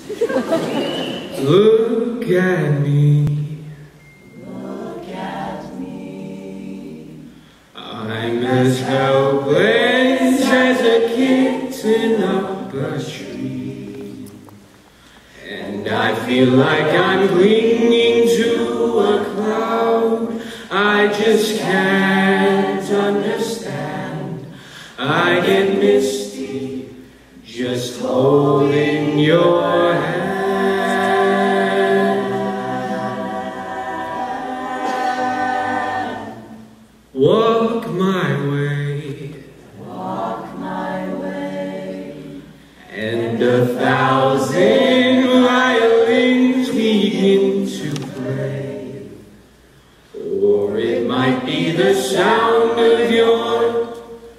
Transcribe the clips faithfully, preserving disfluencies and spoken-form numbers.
Look at me. Look at me. I'm as helpless as a kitten up a tree. And I feel like I'm clinging to a cloud. I just can't understand. I get misty just holding your hand. Walk my way, walk my way, and a thousand violins begin to play. Or it might be the sound of your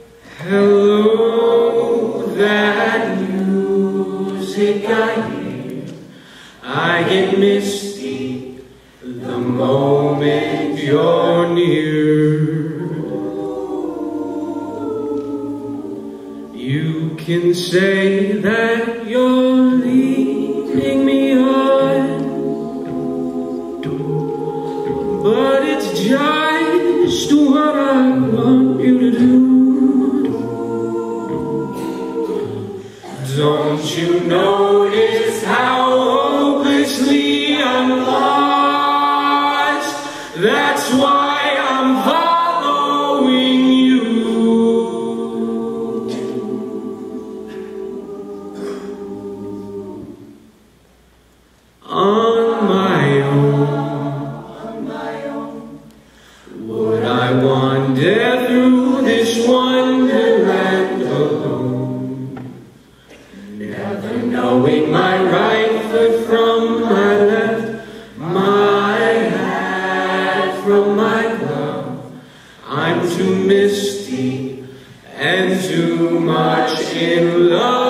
hello, that music I hear. I get misty the moment you're near. You can say that you're leading me on, but it's just what I want you to do. Don't you notice how hopelessly I'm lost? That's why I'm following you. On my own, on my own, would I wander through this wonderland alone, never knowing my right foot from my left, my hat from my glove? I'm too misty and too much in love.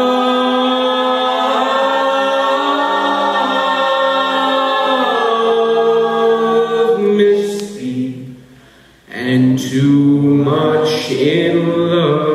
And too much in love.